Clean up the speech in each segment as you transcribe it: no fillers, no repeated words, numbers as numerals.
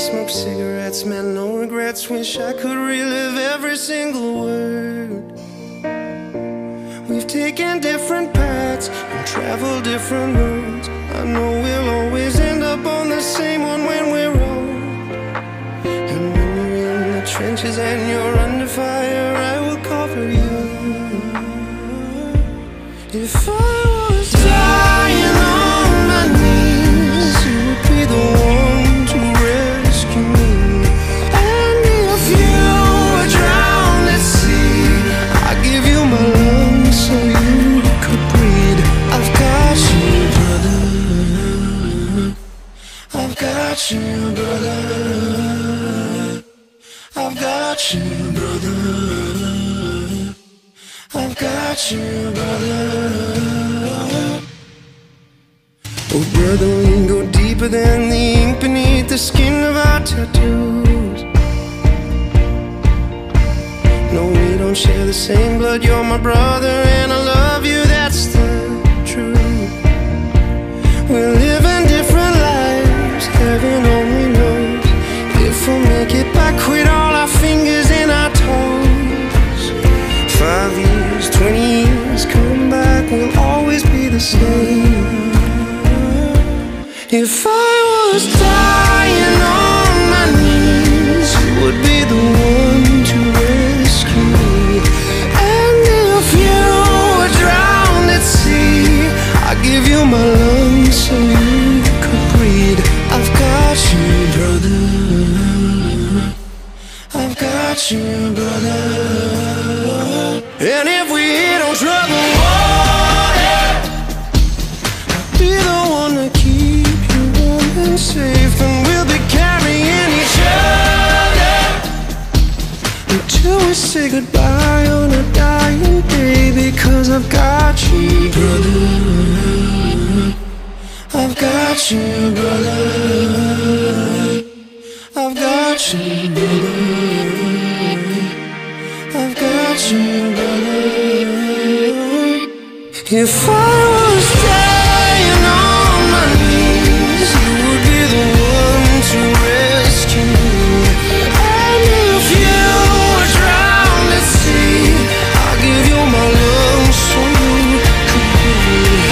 smoke cigarettes, man, no regrets. Wish I could relive every single word. We've taken different paths and traveled different roads. I know we'll always end up on the same one when we're old. And when you're in the trenches and you're under fire, I will cover you. If I was dying on my knees, you would be the one to rescue me. And if you were drowned at sea, I'd give you my lungs so you could breathe. I've got you, brother. I've got you, brother. I've got you, brother. I've got you, brother. Oh, brother, we go deeper than the ink beneath the skin of our tattoos. No, we don't share the same blood. You're my brother and I love you, that's the truth. We're living different lives, heaven only knows if we'll make it back with all our fingers and our toes. 5 years, 20 years, come back, we'll always be the same. If I was dying on my knees, you would be the one to rescue me. And if you were drowned at sea, I'd give you my lungs so you could breathe. I've got you, brother. I've got you, brother. And if we hit on troubled water, I'll be the one to keep you warm and safe. And we'll be carrying each other until we say goodbye on a dying day. Because I've got you, brother. I've got you, brother. I've got you, brother. I've got you, brother. If I was dying on my knees, you would be the one to rescue me. And if you were drowned at sea, I'll give you my lungs so you could breathe.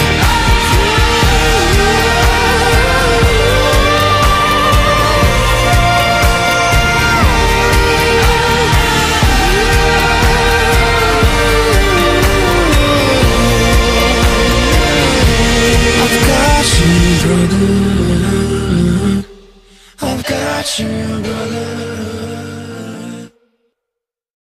Brother, I've got you, brother.